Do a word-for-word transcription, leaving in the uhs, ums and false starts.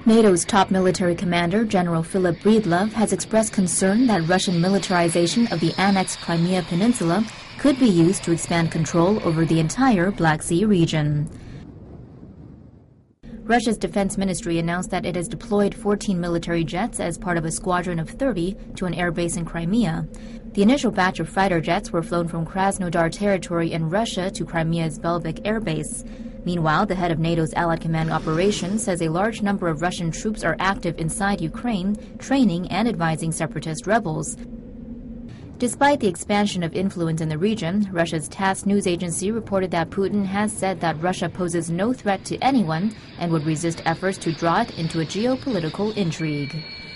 NATO's top military commander, General Philip Breedlove, has expressed concern that Russian militarization of the annexed Crimean Peninsula could be used to expand control over the entire Black Sea region. Russia's defense ministry announced that it has deployed fourteen military jets as part of a squadron of thirty to an airbase in Crimea. The initial batch of fighter jets were flown from Krasnodar territory in Russia to Crimea's Velvik airbase. Meanwhile, the head of NATO's Allied Command Operations says a large number of Russian troops are active inside Ukraine, training and advising separatist rebels. Despite the expansion of influence in the region, Russia's TASS news agency reported that Putin has said that Russia poses no threat to anyone and would resist efforts to draw it into a geopolitical intrigue.